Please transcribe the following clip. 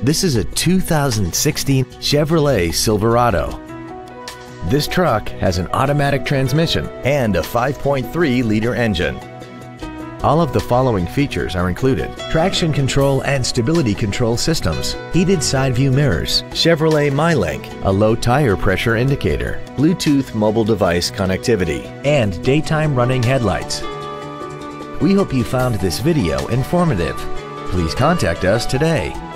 This is a 2016 Chevrolet Silverado. This truck has an automatic transmission and a 5.3-liter engine. All of the following features are included: traction control and stability control systems, heated side view mirrors, Chevrolet MyLink, a low tire pressure indicator, Bluetooth mobile device connectivity, and daytime running headlights. We hope you found this video informative. Please contact us today.